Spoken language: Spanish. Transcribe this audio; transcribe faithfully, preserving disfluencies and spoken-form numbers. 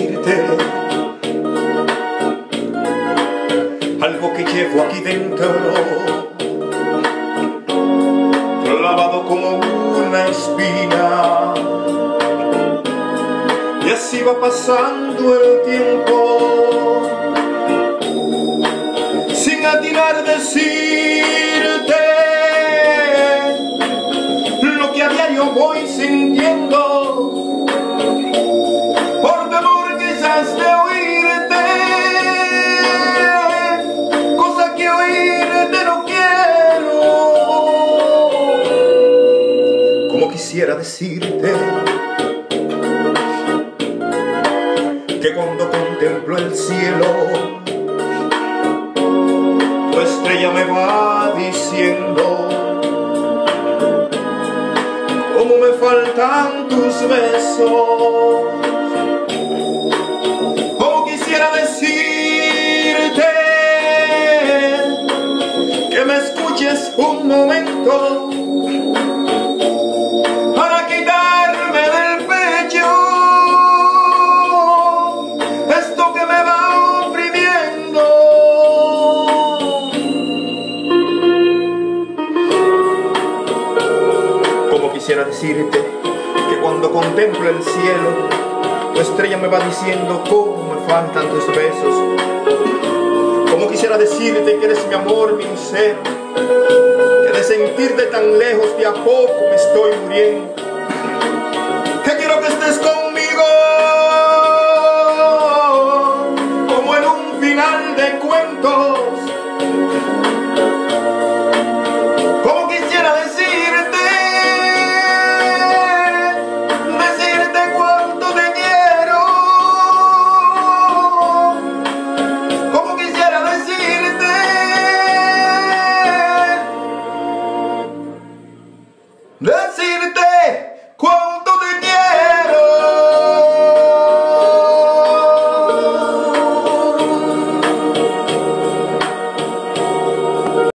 decirte algo que llevo aquí dentro, clavado como una espina. Y así va pasando el tiempo sin atinar a decirte lo que a diario voy sintiendo, por temor quizás de oírte, cosa que oírte no quiero. Como quisiera decirte que cuando contemplo el cielo, tu estrella me va diciendo cómo me faltan tus besos. Como quisiera decirte que me escuches un momento para quitarme del pecho esto que me va oprimiendo. Como quisiera decirte que cuando contemplo el cielo, tu estrella me va diciendo cómo me faltan tus besos. Como quisiera decirte que eres mi amor, mi ser, que de sentirte tan lejos de a poco me estoy muriendo.